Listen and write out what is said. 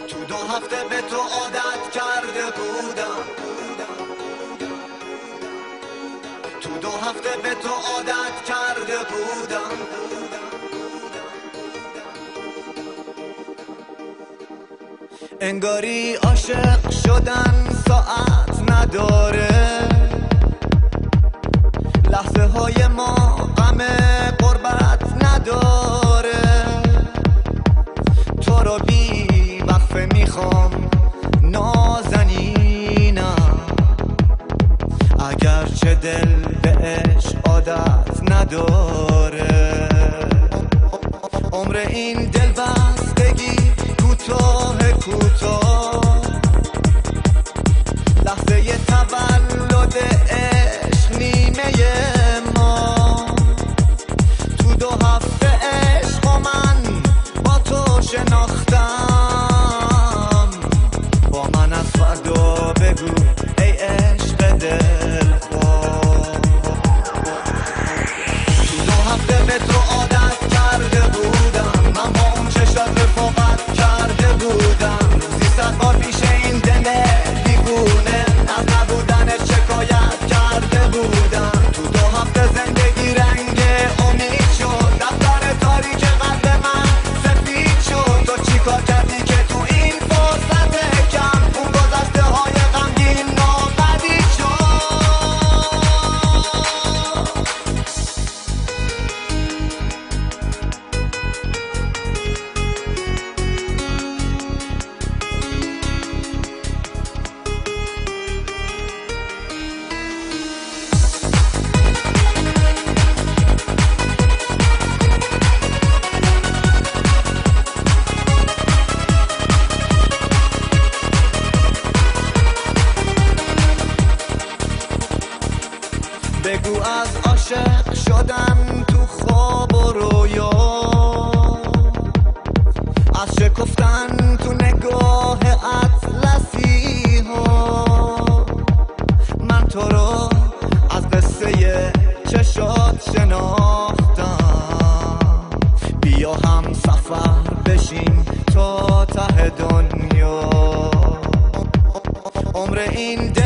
تو 2 هفته به تو عادت کرده بودم، تو 2 هفته به تو عادت کرده بودم. انگاری عاشق شدن ساعت نداره، لحظه های ما غم غربت نداره. تو رو بی وقفه میخوام نازنینم، اگرچه دل به عشق عادت نداره. عمر این دل بستگی کوتاه کوتاه، لحظه تولد عشق نیمه ما. تو 2 هفته عشق و من با تو شناختم، با من از فردا بگو ای عشق دلخواه. تو 2 هفته به تو عادت کرده بودم، من با اون چشات رفاقت کرده بودم. روزی 100 بار پیش این دل دیوونه از نبودنش شکایت کرده بودم. تو 2 هفته زندگی رنگ امید شد، دفتر تاریک قلب من سفید شد. تو چی کار کردی که تو این فرصت کم اون گذشته های غمگین ناپدید شد؟ بگو از عاشق شدن تو خواب و رویا، از شکفتن تو نگاه اطلسی ها. من تو رو از قصه چشات شناختم، بیا هم سفر بشین تا ته دنیا. عمر این